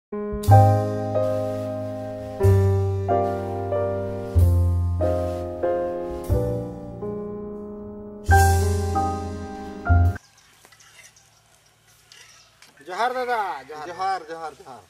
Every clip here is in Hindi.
जोहार दादा। जोहार जोहार जोहार।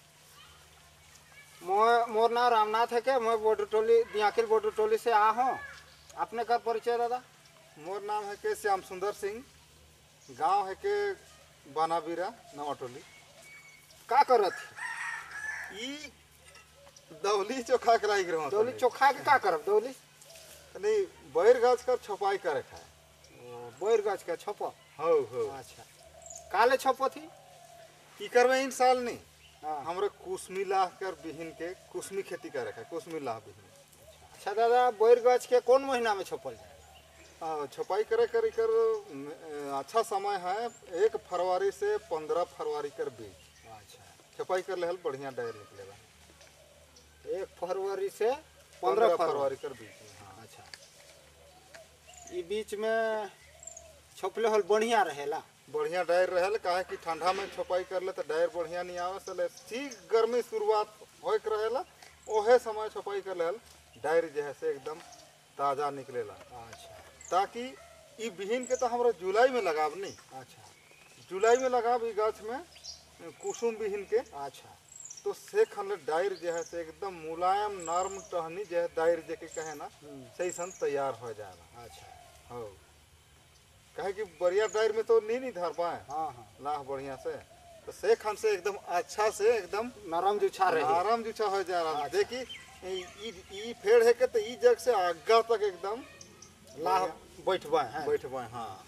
मोर नाम रामनाथ है के मैं बॉर्डर टोली दियाकिल बॉर्डर टोली से आ हूँ। अपने का परिचय दादा? मोर नाम है के श्याम सुंदर सिंह, गांव है के बानाबीरा नवा टोली। का करत? ई दौली चोखा कराई ग्रह दौली चोखा के का करब? दौली नहीं बैर गाछ कर छपाई करे खाए। बैर गाछ के छपो? हो हो। अच्छा, काले छपो थी? ई करवे इन साल नहीं। हाँ। हमरे कुसमी लाह कर बिहिन के कुसमी खेती करे खाए, कुसमी लाह बिहिन। अच्छा दादा, बैर गाछ के कौन महीना में छपल जाए? छपाई करे कर अच्छा समय है 1 फरवरी से 15 फरवरी कर बीच। अच्छा, छपाई कर लेहल बढ़िया डायर निकलेगा। 1 फरवरी से 15 फरवरी कर बीच में। हाँ। अच्छा, ई बीच में छपले हल बढ़िया रहेला? बढ़िया डायर रहल, काहे कि ठंडा में छपाई कर ले तो डायर बढ़िया नहीं आवे सले। ठीक गर्मी शुरुआत होए के रहेला, ओहे समय छपाई कर लेहल डायर जो है से एकदम ताज़ा निकलेला। अच्छा, ताकि ई बिहिन के तो हमरा जुलाई में लगाब नहीं। अच्छा, जुलाई में लगाब ई गाछ में कुसुम बिहिन के। अच्छा, तो से खन डायर जो है से एकदम मुलायम नरम टहनी जो है डायर जे के कहे ना सही सन तैयार हो जाएगा। अच्छा, हो कहे कि बढ़िया डायर में तो नहीं धर पाए। हाँ हाँ, लाह बढ़िया से तो से खन से एकदम अच्छा से एकदम नरम जुछा रहे। आराम जुछा हो जा रहा। देखी ई फेड़ है के तो ई जग से आगा तक एकदम लाह बैठबा है। बैठबा। हाँ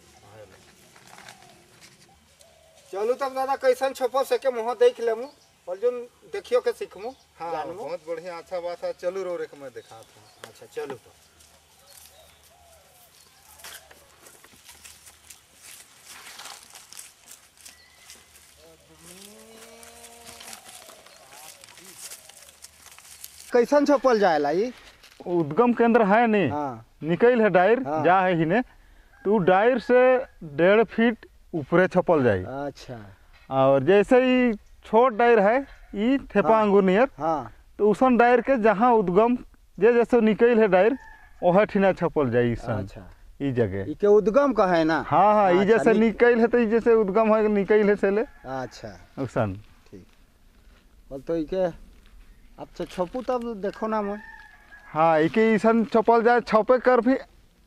चलू तब दादा, कैसन छपो से के मुँह देख लेमु और जो देखियो के सीखमु। हाँ जानमु। बहुत बढ़िया अच्छा बात है। चलू रो रे मैं दिखाता हूँ। अच्छा चलू तो। कैसन छपल जाएला ये? उद्गम केंद्र है नहीं। हाँ। निकल है डायर। हाँ। जा है हिने तो डायर से 1.5 फीट ऊपरे छपल जाए। अच्छा, और जैसे ही छोट डायर है ई थेपा हाँ। अंगूर नियर, हाँ तो उसन डायर के जहाँ उद्गम जैसे निकल है डायर ओहे ठिना छपल जाए सन। अच्छा, ई जगह। ई के उद्गम का है ना? हाँ हाँ, ई अच्छा, जैसे निकल है तो ई जैसे उद्गम है निकल है से ले अच्छा उसन। ठीक। बोल तो ई के अब तो छपू तब देखो ना मैं। हाँ, ई के ईसन छपल जाए छपे कर भी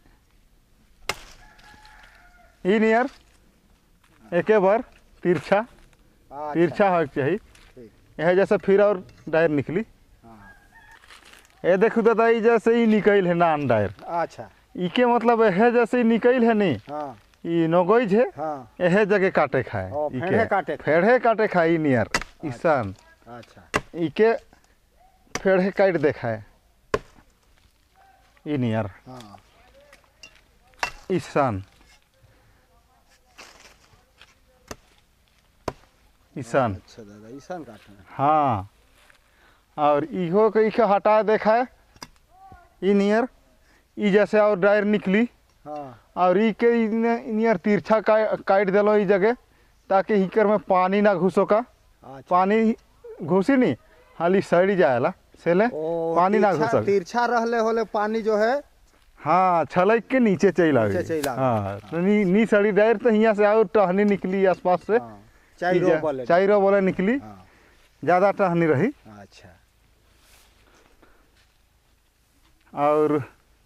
ई नियर एके बार तिरछा अच्छा, तिरछा हो चाहिए। ठीक। यह जैसे फिर और डायर निकली। हाँ। ये देखो दादा, ई जैसे ही निकल है नान डायर। अच्छा, इके मतलब यह जैसे ही निकल है नहीं, हाँ ई नगोइज है। हाँ, यह जगह काटे खाए। ओ, फेड़े काटे खाए। फेड़े काटे खाए ई नियर ईसान। अच्छा, इके फेड़े काट देखाए ई नियर हाँ ईसान ईसान। अच्छा दादा, ईसान काटना। हाँ, और इहो के इके हटा देखाए ई नियर ई जैसे और डायर निकली। हाँ, और ई के नियर तिरछा काट दिलो ई जगह, ताकि हिकर में पानी ना घुसो का। अच्छा। पानी घुसी नहीं, हाली सड़ जाएला सेले ओ, पानी ना तिरछा- घुसो। तिरछा रहले होले पानी जो है हाँ, छलक के नीचे चल आवे। नीचे चल आवे। हाँ, तो नी सड़ी डायर तो यहाँ से और टहनी निकली आसपास से। हाँ, चाइरो बोले। चाइरो बोले निकली, हाँ, ज़्यादा टहनी रही। अच्छा, और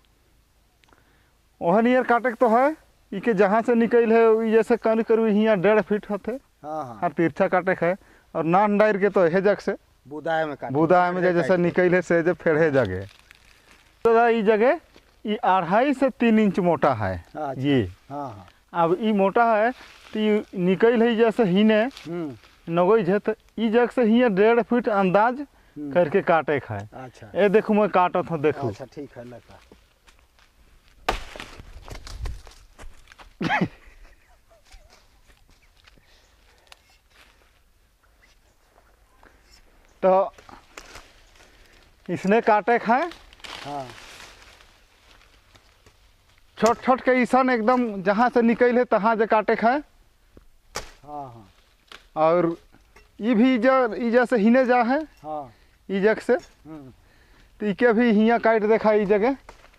वह नियर काटे के तो है ई के जहाँ से निकल है ई जैसे कन करू यहाँ 1.5 फीट होते। हाँ हाँ, हाँ, तिरछा काटे के है। और नान डायर के तो हे जग से बुदाय में काटे। बुदा में जैसे निकल है से जे फेड़े जगह। तो ई जगह ई 2.5 से 3 इंच मोटा है। अच्छा। ये हाँ हाँ, अब ई मोटा है तो ई निकल है जैसे हिने नगोई है, तो ई जग से हियाँ 1.5 फीट अंदाज करके काटे खाए। अच्छा, ए देखो मैं काटत हूँ, देखो। अच्छा ठीक है लगा। तो इसने काटे खाए। हाँ, छोट छोट के ईसन एकदम जहाँ से निकल है तहाँ जे काटे खाए। हाँ हाँ, और ई भी ई जैसे हिने जा है हाँ ई जग से तो इके भी हियाँ काट देखा ई जगह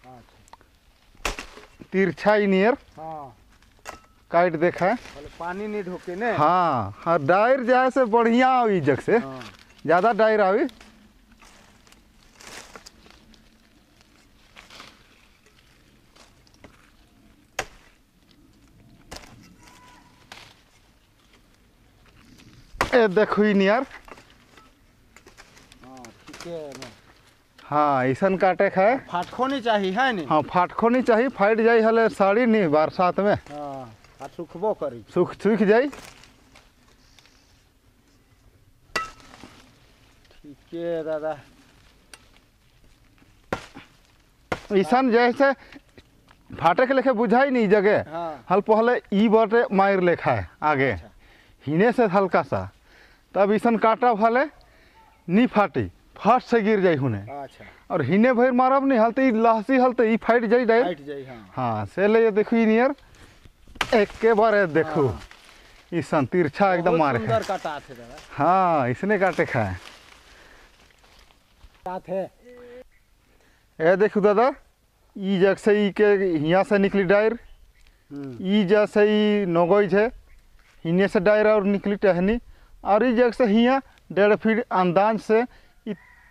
तिरछा ई नियर हाँ काट देखा है पानी नहीं ढोके ने। हाँ हाँ डायर जाए से बढ़िया आई जग से हाँ। ज़्यादा डायर आई। ए देखो ही नियर हाँ ठीक है ना। हाँ ऐसा काटे खाए फाटको नहीं चाहिए है नहीं। हाँ फाटको नहीं चाहिए फाट जाए हले साड़ी नहीं बरसात में हाँ आ सुखबो करी सूख जाए। ठीक है दादा। ऐसा जैसे फाटे के लेखे बुझाई नहीं जगह हाँ हल पहले ई बटे मार लेखा है आगे हिने से हल्का सा तब ऐसा काटा भले नहीं फाटी फट से गिर जाई हुने अच्छा और हिने भर मारब नहीं हलते लहसी हलते ई फाट जाई डाय। फाट जाई हाँ। हाँ से ले देखो ई नियर एक के बार देखो ऐसा तिरछा एकदम मारे सुंदर काटा थे दादा। हाँ इसने काटे खाए काट है ए देखो दादा ई जग से ई के हियाँ से निकली डायर ई जैसे ई नगोई है हिने से डायर और निकली टहनी और ई जग से हियाँ 1.5 फीट अंदाज से ई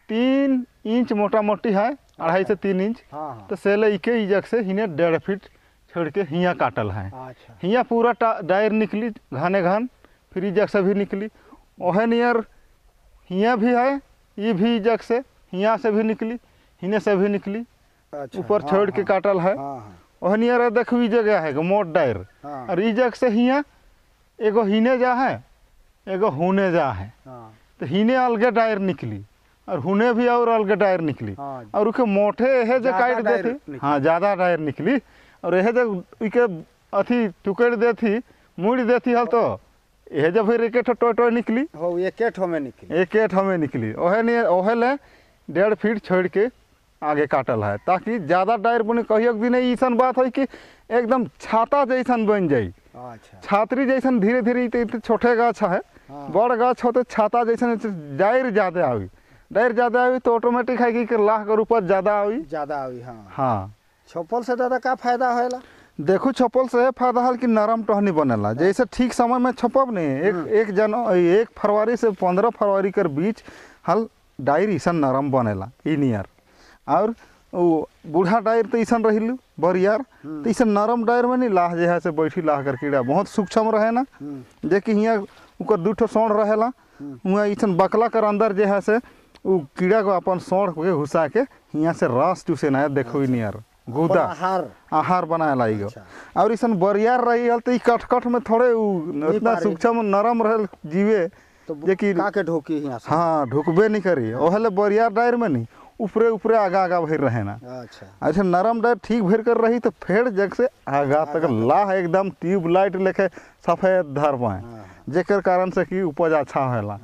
3 इंच मोटा मोटी है 2.5 से 3 इंच हाँ तो सेले इके ई जग से हिने 1.5 फीट छोड़ के हियाँ काटल है। अच्छा हियाँ पूरा डायर निकली घाने घान फिर ई जग से भी निकली ओहे नियर हियाँ भी है ये भी जग से हियाँ से भी निकली हिने से भी निकली अच्छा ऊपर हाँ, छोड़ के हाँ, काटल है। हाँ हाँ ओह नियर देखो ई जगह है मोट डायर हाँ और ई जग से हियाँ एगो हिने जा है एगो हुने जा है हाँ तो हिने अलगे डायर निकली और हुने भी और अलगे डायर निकली हाँ और उके मोटे एहे जो ज्यादा काट डायर देती निकली। हाँ ज़्यादा डायर निकली और एहे जो इके अथी टुकड़ देती मुड़ देती हल तो एहे जब फिर एक टो टो निकली हो एक ठो में निकली। एक हमें निकली ओहे नहीं ओहे ले 1.5 फीट छोड़ के आगे काटल है ताकि ज़्यादा डायर बने कहियो दिन ऐसा बात है कि एकदम छाता जैसन बन जाई अच्छा छात्री जैसन धीरे धीरे छोटे गाछ है हाँ। बड़ गाछ हो तो छाता जैसन डायर ज़्यादा आई डायर ज़्यादा आई तो ऑटोमेटिक है कि लाह कर ऊपर ज़्यादा आई। ज्यादा हुई हाँ। हाँ छप्पल से दादा का फायदा होला। देखो छप्पल से फायदा हल कि नरम टहनी बनेला जैसे ठीक समय में छपब नहीं एक फरवरी से 15 फरवरी के बीच हल डायर ऐसा नरम बनेला ई नियर और वो बूढ़ा डायर तो ऐसा रही बरियार तो ऐसा नरम डायर में नहीं लाह जे है से बैठी लाह कर कीड़ा बहुत सूक्ष्म रहे ना जे कि हियाँ उकर 2 ठो सोंड रहेला हुआ ऐसा बकला कर अंदर जे है से वो कीड़ा को अपन सोंड के घुसा के हियाँ से रस चूसे ना देखो ई नियर गुदा आहार बनाए लाइगो। अच्छा। और ऐसा बरियार रही हल तो ई कट में थोड़े इतना सूक्ष्म नरम रहे जीवे तो जे कि का के ढोकी यहाँ से। हाँ ढुकबे नहीं करी ओहले बरियार डायर में नहीं ऊपरे ऊपरे आगा भर रहे ना अच्छा ऐसे नरम डायर ठीक भर कर रही तो फिर जग से आगा तक लाह एकदम ट्यूब लाइट लेके सफेद धर पाए जेकर कारण से कि उपज अच्छा होला।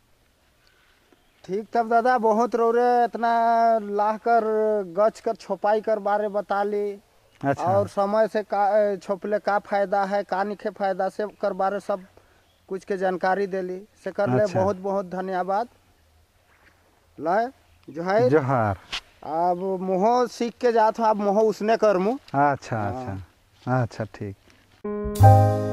ठीक तब दादा बहुत रोरे इतना लाह कर गच कर छपाई कर बारे बता ली अच्छा और समय से का छोपले का फायदा है का निखे फायदा से कर बारे सब कुछ के जानकारी देली से कर ले अच्छा। बहुत बहुत धन्यवाद लाए जोहार जोहार। अब मोह सीख के जात हो अब मोह उसने कर मुँह। अच्छा अच्छा अच्छा ठीक।